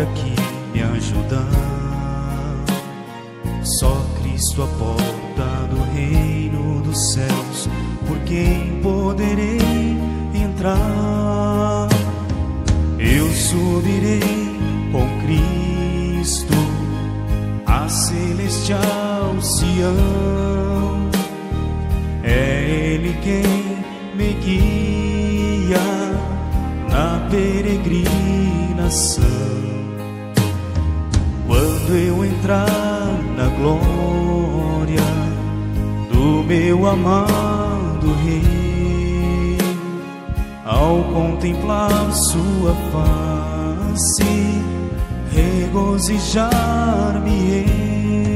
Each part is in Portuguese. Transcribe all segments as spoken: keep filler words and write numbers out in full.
rocha que me ajuda. Só Cristo a porta do reino dos céus, por quem poderei entrar. Eu subirei com Cristo a celestial Sião. É Ele quem me guia na peregrinação. Quando eu entrar na glória do meu amado Rei, ao contemplar sua face, regozijar-me-ei.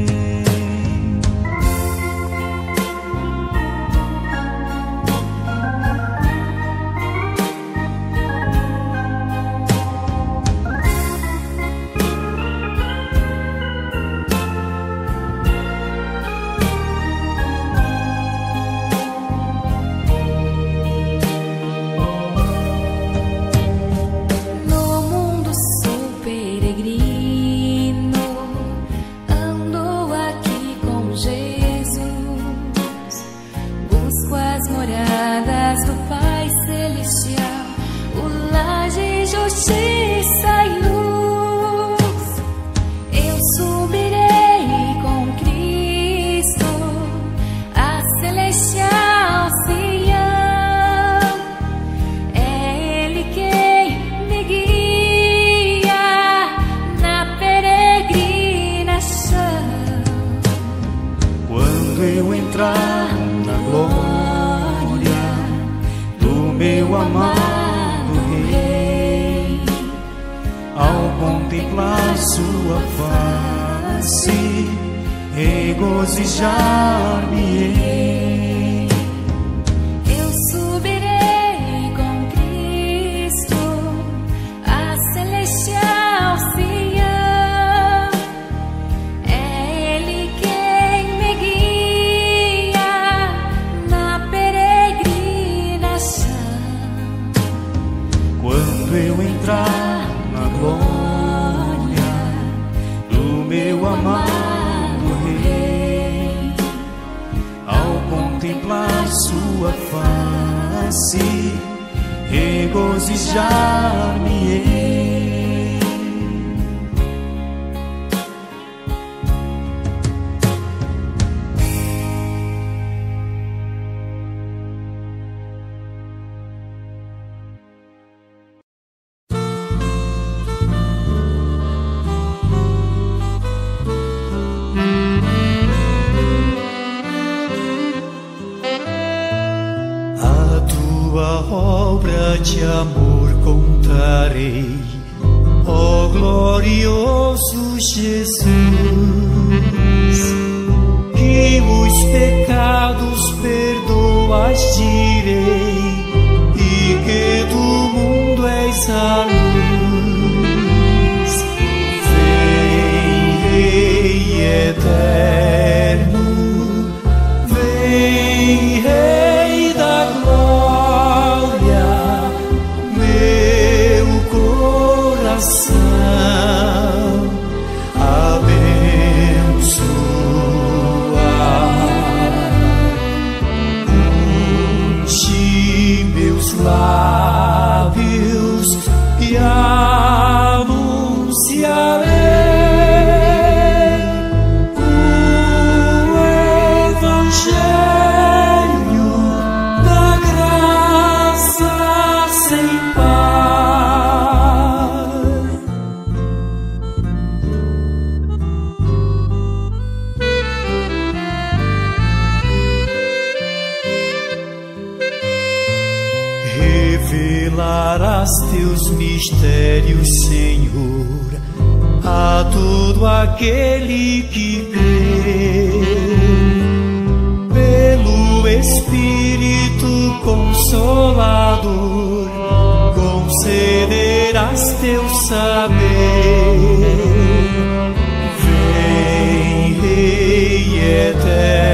Sua face, regozijar-me-ei. Eu subirei com Cristo a celestial Sião. É Ele quem me guia na peregrinação. Quando eu entrar na glória meu amado Rei, ao contemplar sua face, regozijar-me-ei. Obra de amor contarei, ó glorioso Jesus, que os pecados perdoas, direi, e que do mundo és a luz. Vem, Rei eterno, vem, Rei da glória, abençoa, unge meus lábios e anunciarei o evangelho da graça sem par. Revelarás teus mistérios, Senhor, a todo aquele que crê. Pelo Espírito Consolador, concederás teu saber. Vem, Rei eterno,